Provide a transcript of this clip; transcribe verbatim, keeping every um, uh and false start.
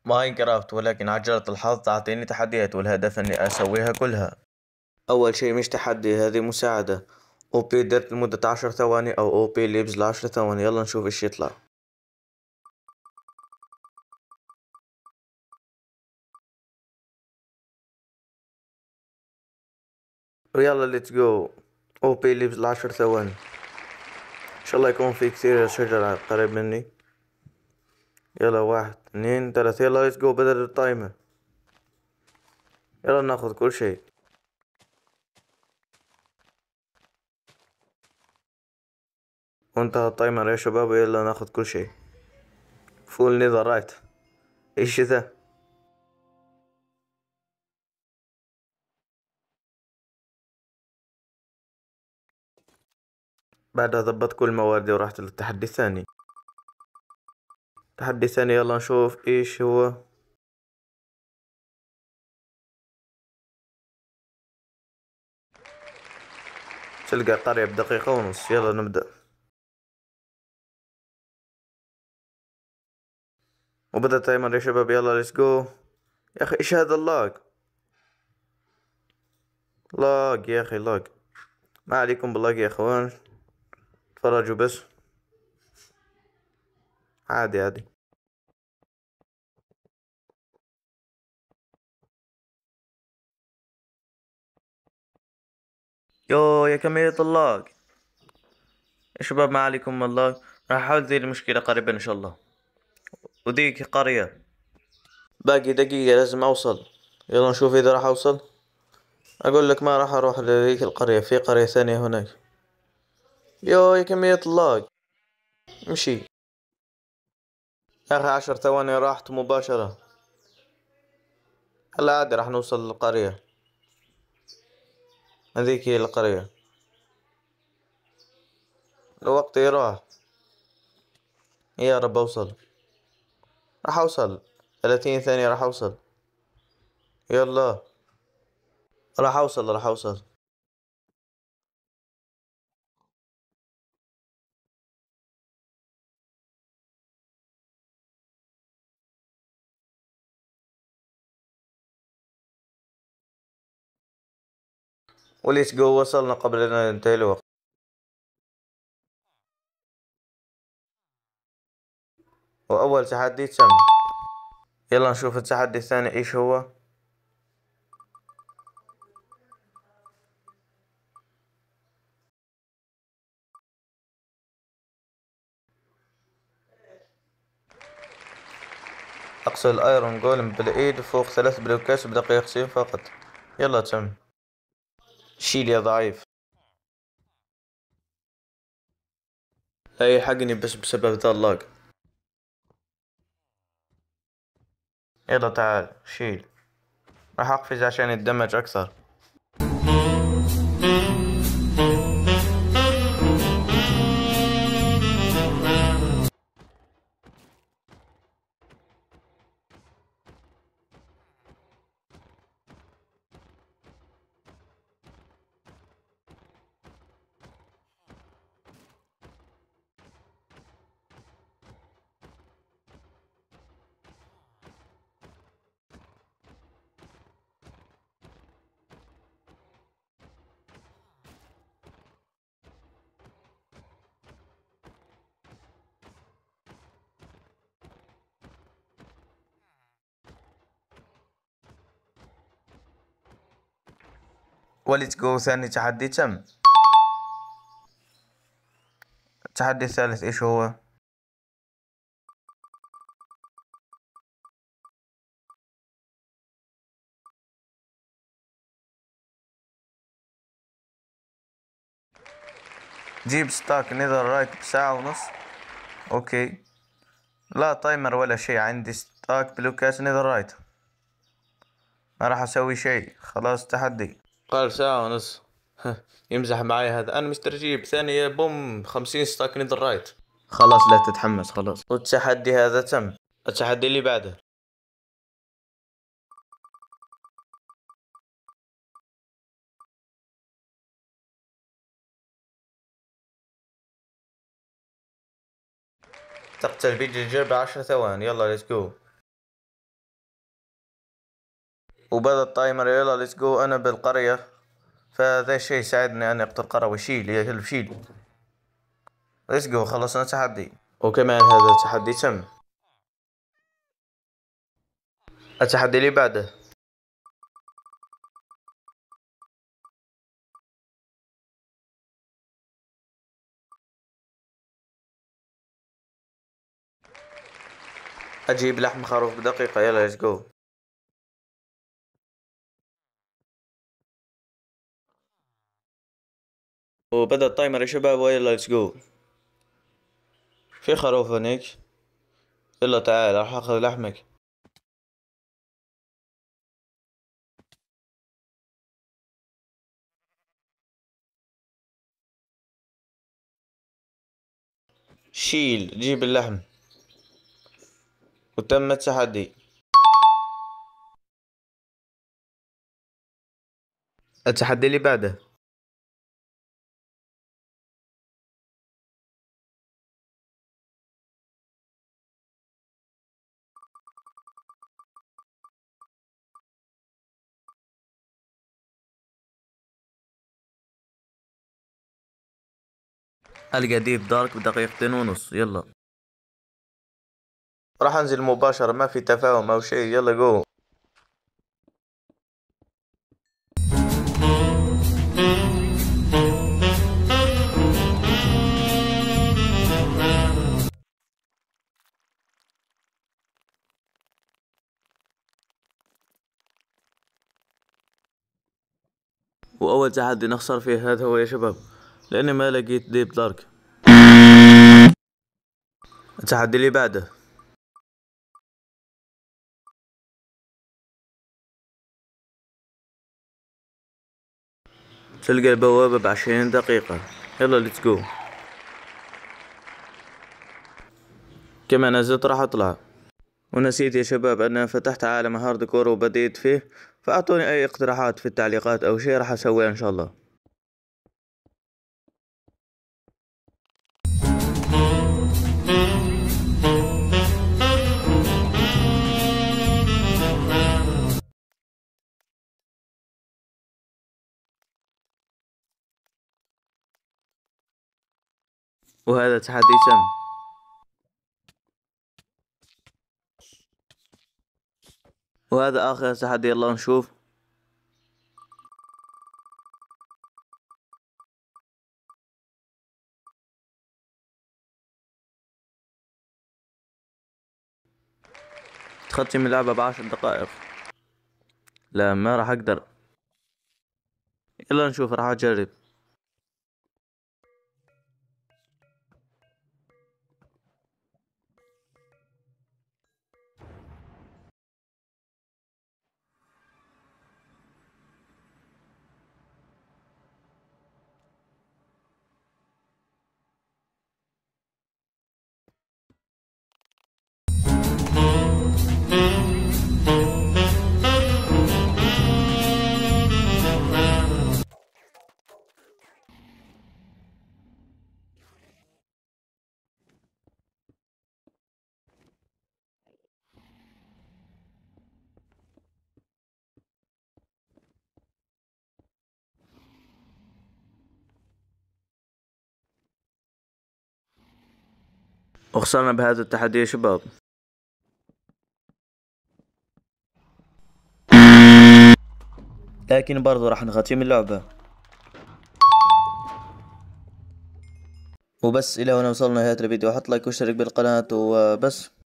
ماينكرافت، ولكن عجلة الحظ تعطيني تحديات والهدف اني اسويها كلها. اول شيء مش تحدي، هذه مساعدة. او بي درت لمدة عشر ثواني او او بي ليبز لعشر ثواني، يلا نشوف ايش يطلع. ويلا ليتس جو. او بي ليبز لعشر ثواني، ان شاء الله يكون في كثير شجرة قريب مني. يلا واحد اثنين ثلاثة، يلا ليتس جو، بدأ التايمر. يلا ناخذ كل شيء. وانتهى التايمر يا شباب، يلا ناخذ كل شيء. فول نيذر رايت، ايش ذا؟ بعدها ضبطت كل مواردي ورحت للتحدي الثاني. التحدي الثاني يلا نشوف ايش هو. تلقى قرية بدقيقة ونص، يلا نبدأ. وبدأ التايمر يا شباب، يلا ليتس جو. يا اخي ايش هذا اللاج؟ لاج يا اخي لاج. ما عليكم باللاج يا اخوان، تفرجوا بس. عادي عادي. يو يا كمية اللاج. يا شباب ما عليكم اللاج، راح احاول ذي المشكلة قريبا ان شاء الله. وذيك قرية، باقي دقيقة لازم اوصل. يلا نشوف اذا راح اوصل. اقول لك ما راح اروح لذيك القرية، في قرية ثانية هناك. يو يا كمية اللاج. امشي يا اخي، عشر ثواني راحت مباشرة. هلا عادي راح نوصل للقرية. هذيك هي القرية. الوقت راح. يا رب اوصل. راح اوصل. ثلاثين ثانية راح اوصل. يلا. راح اوصل راح اوصل. وليتس جو، وصلنا قبل ان ينتهي الوقت. واول تحدي تم. يلا نشوف التحدي الثاني ايش هو. اقصى الايرون جولم بالايد فوق ثلاث بلوكات بدقيقة خمسين فقط. يلا تم. شيل يا ضعيف. لا يلحقني بس بسبب ذا اللاج. يلا تعال شيل. راح اقفز عشان يتدمج اكثر. وليتس جو، ثاني تحدي تم. التحدي الثالث ايش هو؟ جيب ستاك نيذر رايت بساعة ونص. اوكي. لا تايمر ولا شيء، عندي ستاك بلوكات نيذر رايت. ما راح اسوي شيء، خلاص تحدي. قال ساعة ونص. يمزح معي هذا، انا مستر جيب ثانية بوم خمسين ستاك نيذر رايت. خلاص لا تتحمس خلاص. والتحدي هذا تم. التحدي اللي بعده. تقتل فيديو بعشر ثواني، يلا ليتس جو. وبدأ التايمر. يلا ليتس جو. انا بالقرية، فذا الشيء يساعدني اني اقتل قرى واشيل. يا كلب شيل. ليتس جو. خلصنا التحدي، وكمان هذا التحدي تم. التحدي اللي بعده. اجيب لحم خروف بدقيقة. يلا ليتس جو. وبدأ التايمر يا شباب، ويلا ليتس جو. في خروف هناك. يلا تعال راح اخذ لحمك. شيل. جيب اللحم. وتم التحدي. التحدي اللي بعده. القى ديب دارك بدقيقتين ونص. يلا راح انزل مباشرة، ما في تفاهم او شيء. يلا جو. واول تحدي نخسر فيه هذا هو يا شباب، لاني ما لقيت ديب دارك. التحدي اللي بعده. تلقى البوابة بعشرين دقيقة. يلا ليتس جو. كما نزلت راح اطلع. ونسيت يا شباب أن فتحت عالم هارد كور وبديت فيه، فأعطوني أي اقتراحات في التعليقات أو شيء راح أسويه إن شاء الله. وهذا تحدي تم. وهذا آخر تحدي. يلا نشوف. تختم اللعبة بعشر دقائق. لا ما راح أقدر. يلا نشوف. راح أجرب. وخسرنا بهذا التحدي يا شباب، لكن برضو راح نختم اللعبة. وبس إلى هنا وصلنا نهاية الفيديو. حط لايك واشترك بالقناة وبس.